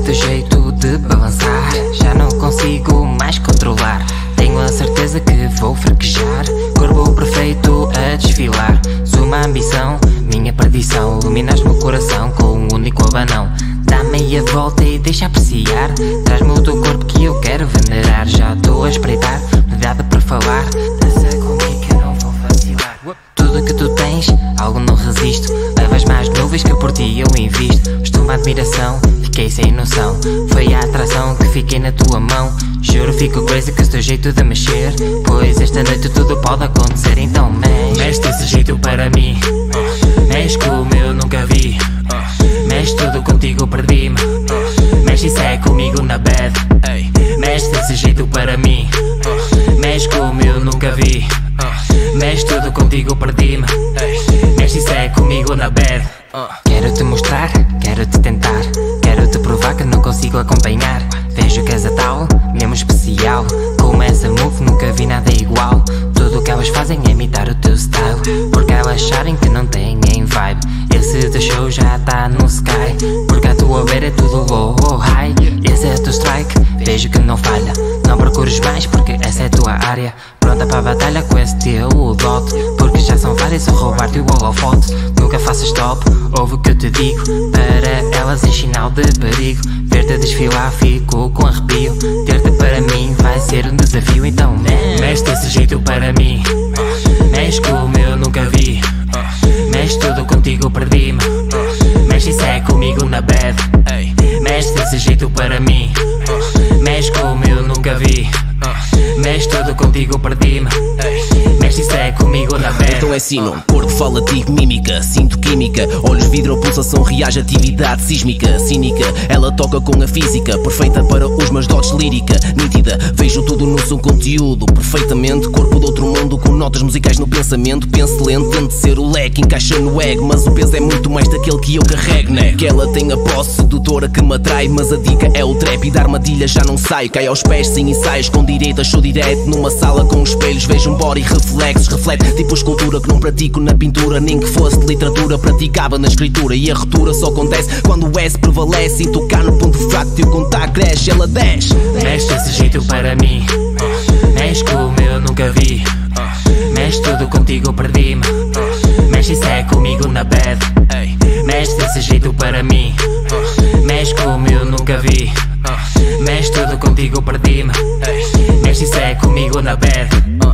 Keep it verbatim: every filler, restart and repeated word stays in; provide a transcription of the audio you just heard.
teu jeito de balançar já não consigo mais controlar. Tenho a certeza que vou fraquejar, corpo perfeito a desfilar. Sou uma ambição, minha perdição, iluminas meu coração com um único abanão. Dá meia volta e deixa apreciar, traz-me o teu corpo que eu quero venerar. Já estou a espreitar, verdade para falar, dança comigo que eu não vou vacilar. Tudo que tu tens, algo não resisto, levas mais nuvens que por ti eu invisto. Estou uma admiração, fiquei sem noção, foi a atração que fiquei na tua mão. Juro fico crazy com o teu jeito de mexer, pois esta noite tudo pode acontecer. Então mexe, mexe desse jeito para mim, mexe como eu nunca vi, mexe tudo contigo perdi-me, mexe e segue comigo na bed. Mexe desse jeito para mim, mexe como eu nunca vi, mexe tudo contigo perdi-me, mexe e segue comigo na bed. Quero te mostrar, quero te tentar, quero te provar que não consigo acompanhar. Vejo que és a tal, mesmo especial, como essa move nunca vi nada igual. Tudo o que elas fazem é imitar o teu style, porque elas acharem que não têm vibe. Esse teu show já tá no sky, porque a tua beira é tudo low ou high. Esse é o teu strike, vejo que não falha, não procures mais porque essa é a tua área. Pronta para a batalha com esse teu dote, porque já são várias a roubar-te o holofote. Nunca faças stop, ouve o que eu te digo, para elas é sinal de perigo. Ver-te desfilar fico com arrepio, ter-te para mim vai ser um desafio. Então mexe, mexe desse jeito para mim, mexe como eu nunca vi, mexe tudo contigo perdi-me, mexe e segue comigo na bed. Mexe desse jeito para mim, mexe como eu nunca vi, mexe tudo contigo perdi-me, mexe e segue comigo na bed. Então é sino, corpo fala tipo mímica, sinto química, olhos vidro, pulsação, reage atividade sísmica, cínica, ela toca com a física, perfeita para os meus dotes lírica, nítida, vejo tudo no seu conteúdo, perfeitamente, corpo de outro mundo, com notas musicais no pensamento, penso lento, tento ser o leque, encaixa no ego, mas o peso é muito mais daquele que eu carrego, né? Que ela tem a posse sedutora que me atrai, mas a dica é o trap e da armadilha já não saio, cai aos pés sem ensaios, com direita, show direto, numa sala com espelhos, vejo um body reflexos, reflete tipo escultura que não pratico na pintura, nem que fosse de literatura, praticava na escritura, e a ruptura só acontece quando o S prevalece, e tocar no ponto fraco e o contato cresce, ela desce. Mexe desse jeito para mim, mexe como eu nunca vi, mexe tudo contigo perdi-me, mexe e segue comigo na bed. Mexe desse jeito para mim, mexe como eu nunca vi, mexe tudo contigo perdi-me, mexe e segue comigo na bed.